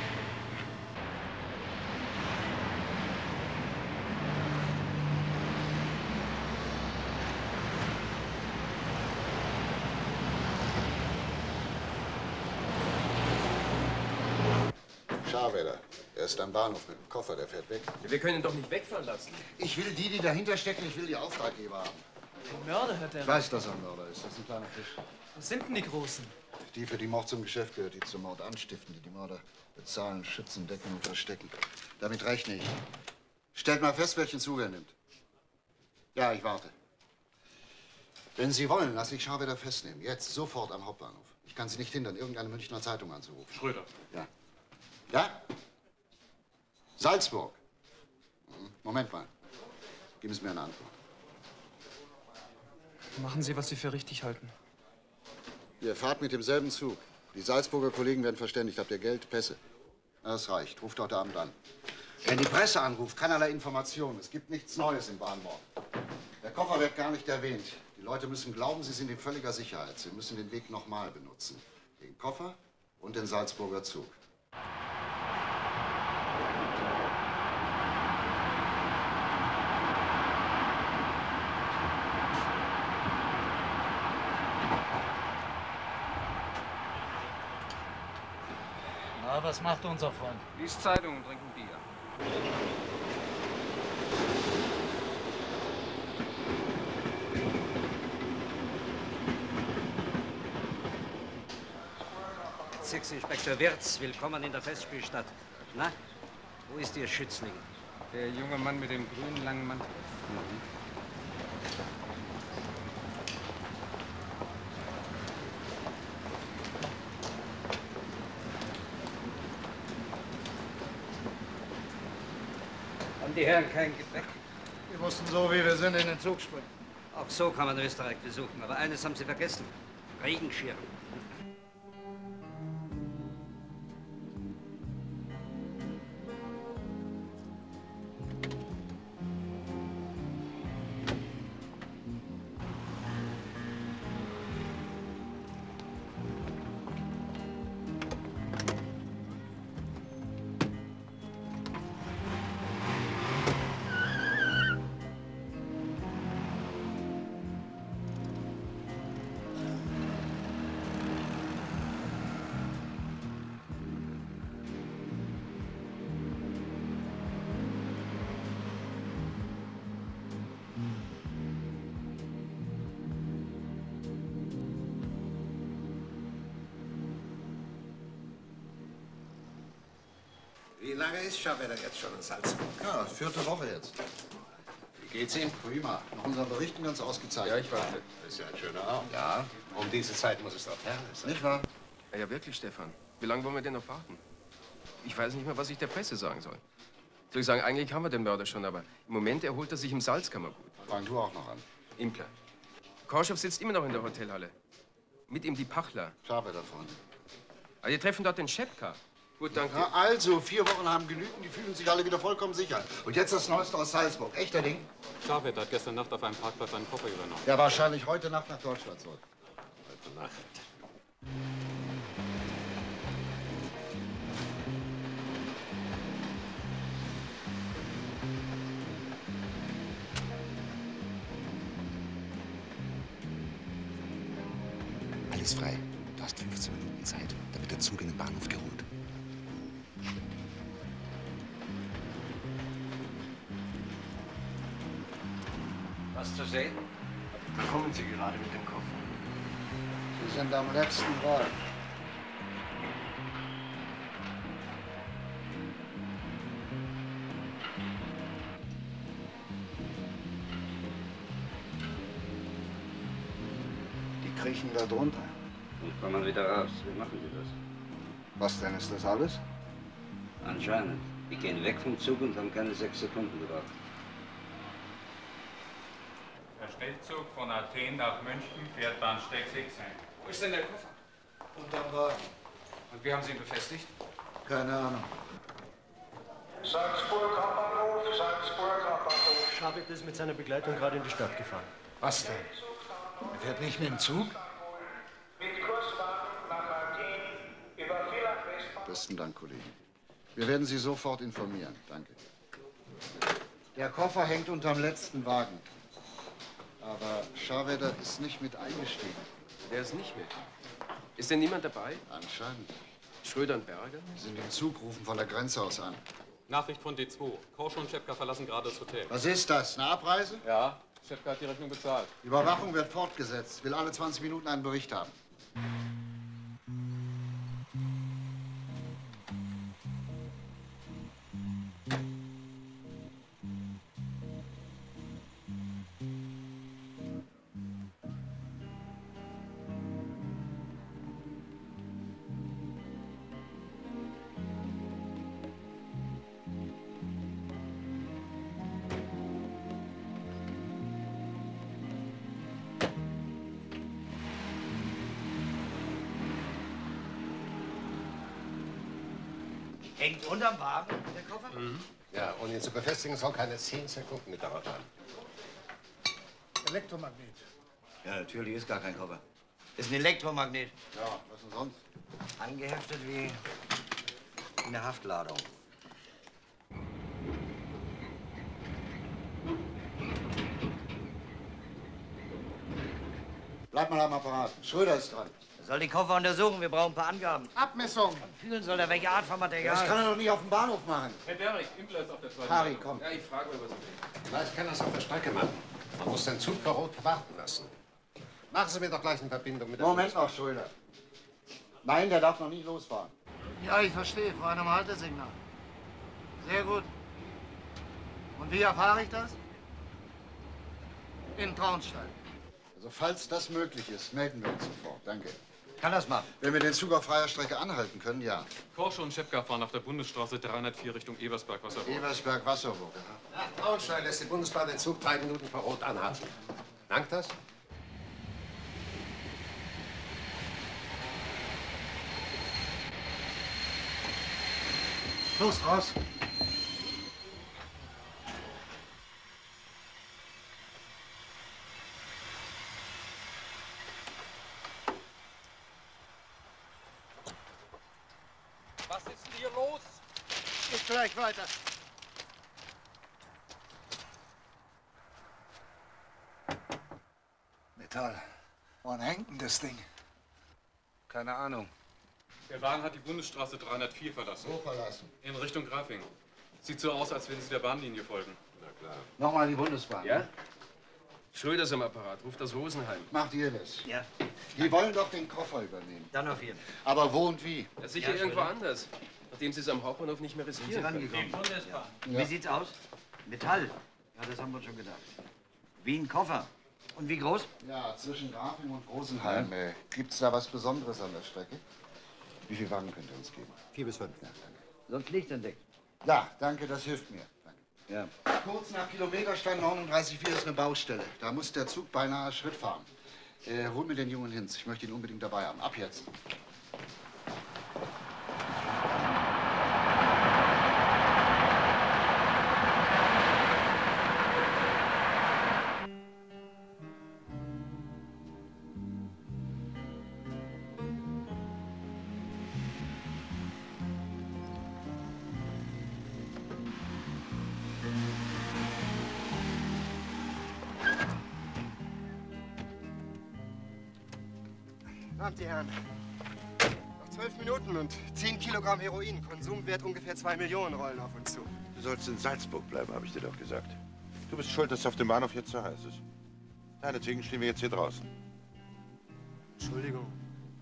Scharweder. Er ist am Bahnhof mit dem Koffer, der fährt weg. Wir können ihn doch nicht wegfahren lassen. Ich will die dahinter stecken, ich will die Auftraggeber haben. Ein Mörder, Herr Derek. Ich weiß, dass er ein Mörder ist. Das ist ein kleiner Fisch. Was sind denn die Großen? Die, für die Mord zum Geschäft gehört, die zum Mord anstiften, die die Mörder bezahlen, schützen, decken und verstecken. Damit rechne ich. Stellt mal fest, welchen Zug er nimmt. Ja, ich warte. Wenn Sie wollen, lasse ich Scharweder festnehmen. Jetzt, sofort am Hauptbahnhof. Ich kann Sie nicht hindern, irgendeine Münchner Zeitung anzurufen. Schröder. Ja. Ja? Salzburg. Moment mal. Geben Sie mir eine Antwort. Machen Sie, was Sie für richtig halten. Ihr fahrt mit demselben Zug. Die Salzburger Kollegen werden verständigt. Habt ihr Geld, Pässe? Das reicht. Ruft heute Abend an. Wenn die Presse anruft, keinerlei Informationen. Es gibt nichts Neues im Bahnmord. Der Koffer wird gar nicht erwähnt. Die Leute müssen glauben, sie sind in völliger Sicherheit. Sie müssen den Weg nochmal benutzen. Den Koffer und den Salzburger Zug. Na, was macht unser Freund? Liest Zeitung und trinkt ein Bier. Bezirksinspektor Wirz, willkommen in der Festspielstadt. Na, wo ist Ihr Schützling? Der junge Mann mit dem grünen langen Mantel. Haben die Herren kein Gepäck? Wir mussten so, wie wir sind, in den Zug springen. Auch so kann man Österreich besuchen. Aber eines haben Sie vergessen. Regenschirm. Wie lange ist Scharweder jetzt schon in Salzburg? Ja, 4. Woche jetzt. Wie geht's ihm? Prima. Nach unseren Berichten ganz ausgezeichnet. Ja, ich warte. Das ist ja ein schöner Abend. Ja. Um diese Zeit muss es doch herrlich sein. Nicht wahr? Ja, wirklich, Stefan. Wie lange wollen wir denn noch warten? Ich weiß nicht mehr, was ich der Presse sagen soll. Soll ich sagen, eigentlich haben wir den Mörder schon, aber im Moment erholt er sich im Salzkammergut. Fang du auch noch an. Imker. Korschow sitzt immer noch in der Hotelhalle. Mit ihm die Pachler. Scharweder davon. Aber die treffen dort den Schepka. Gut, danke. Ja, also, 4 Wochen haben genügt, die fühlen sich alle wieder vollkommen sicher. Und jetzt das Neueste aus Salzburg. Echter Ding? Scharfwetter hat gestern Nacht auf einem Parkplatz einen Koffer übernommen. Ja, wahrscheinlich heute Nacht nach Deutschland zurück. Heute Nacht. Alles frei. Du hast 15 Minuten Zeit. Da wird der Zug in den Bahnhof geholt. Was zu sehen? Da kommen Sie gerade mit dem Koffer. Sie sind am letzten Wagen. Die kriechen da drunter. Und kommen wieder raus. Wie machen Sie das? Was denn, ist das alles? Anscheinend. Die gehen weg vom Zug und haben keine 6 Sekunden gebraucht. Der Schnellzug von Athen nach München fährt Bahnsteig 16. Wo ist denn der Koffer? Unterm Wagen. Und wie haben Sie ihn befestigt? Keine Ahnung. Salzburg Hauptbahnhof, Salzburg Hauptbahnhof. Schabit ist mit seiner Begleitung gerade in die Stadt gefahren. Was denn? Er fährt nicht mit dem Zug? Mit Kurswagen nach Athen über Villach Westbahn. Besten Dank, Kollegen. Wir werden Sie sofort informieren. Danke. Der Koffer hängt unterm letzten Wagen. Aber Scharwedder ist nicht mit eingestiegen. Wer ist nicht mit? Ist denn niemand dabei? Anscheinend. Schröder und Berger? Die sind im Zug, rufen von der Grenze aus an. Nachricht von D2. Korsch und Schepka verlassen gerade das Hotel. Was ist das? Eine Abreise? Ja, Schepka hat die Rechnung bezahlt. Die Überwachung wird fortgesetzt. Will alle 20 Minuten einen Bericht haben. Hängt unterm Wagen der Koffer? Ja, und ihn zu befestigen soll keine 10 Sekunden gedauert haben. Elektromagnet. Ja, natürlich ist gar kein Koffer. Ist ein Elektromagnet. Ja, was denn sonst? Angeheftet wie eine Haftladung. Bleib mal am Apparat. Schröder ist dran. Er soll die Koffer untersuchen. Wir brauchen ein paar Angaben. Abmessung. Fühlen soll er, welche Art von Material. Das kann er doch nicht auf dem Bahnhof machen. Herr Derrick, Impler ist auf der zweiten Harry, Leitung. komm. Ja, ich frage mal, was er will. Vielleicht kann er es auf der Strecke machen. Man muss den Zug vor Rot warten lassen. Machen Sie mir doch gleich eine Verbindung mit der Moment noch, Schröder. Nein, der darf noch nicht losfahren. Ja, ich verstehe. Vor einem Haltesignal. Sehr gut. Und wie erfahre ich das? In Traunstein. Also, falls das möglich ist, melden wir uns sofort. Danke. Kann das machen. Wenn wir den Zug auf freier Strecke anhalten können, ja. Korsch und Schepka fahren auf der Bundesstraße 304 Richtung Ebersberg-Wasserburg. Ebersberg-Wasserburg. Ja, Traunstein lässt die Bundesbahn den Zug 3 Minuten vor Rot anhalten. Dankt das? Los, raus. Was ist denn hier los? Geht gleich weiter. Metall. Wann hängt denn das Ding? Keine Ahnung. Der Wagen hat die Bundesstraße 304 verlassen. Wo verlassen? In Richtung Grafing. Sieht so aus, als wenn Sie der Bahnlinie folgen. Na klar. Nochmal die Bundesbahn. Ja? Schröder ist am Apparat. Ruft das Rosenheim. Macht ihr das? Ja. Die wollen doch den Koffer übernehmen. Dann auf jeden. Aber wo und wie? Ja, sicher irgendwo anders. Nachdem Sie es am Hauptbahnhof nicht mehr Sind Sie riskieren können. rangekommen? Bundesbahn. Ja. Wie sieht's aus? Metall. Ja, das haben wir uns schon gedacht. Wie ein Koffer. Und wie groß? Ja, zwischen Grafing und Rosenheim. Gibt's da was Besonderes an der Strecke? Wie viele Wagen könnt ihr uns geben? 4 bis 5. Ja, danke. Sonst Licht entdeckt. Ja, danke, das hilft mir. Danke. Ja. Kurz nach Kilometerstand 39,4 ist eine Baustelle. Da muss der Zug beinahe Schritt fahren. Hol mir den Jungen Hinz. Ich möchte ihn unbedingt dabei haben. Ab jetzt. Abend, die Herren. Noch 12 Minuten und 10 Kilogramm Heroin. Konsumwert ungefähr 2 Millionen rollen auf uns zu. Du sollst in Salzburg bleiben, habe ich dir doch gesagt. Du bist schuld, dass es auf dem Bahnhof jetzt so heiß ist. Deinetwegen stehen wir jetzt hier draußen. Entschuldigung.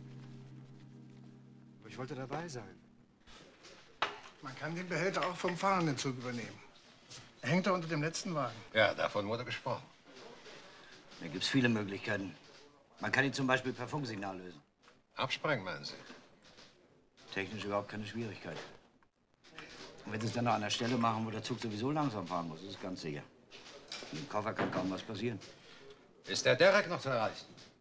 Aber ich wollte dabei sein. Man kann den Behälter auch vom fahrenden Zug übernehmen. Er hängt da unter dem letzten Wagen. Ja, davon wurde gesprochen. Da gibt's viele Möglichkeiten. Man kann ihn zum Beispiel per Funksignal lösen. Absprengen, meinen Sie? Technisch überhaupt keine Schwierigkeit. Und wenn Sie es dann noch an der Stelle machen, wo der Zug sowieso langsam fahren muss, ist es ganz sicher. Im Koffer kann kaum was passieren. Ist der Derek noch zu erreichen?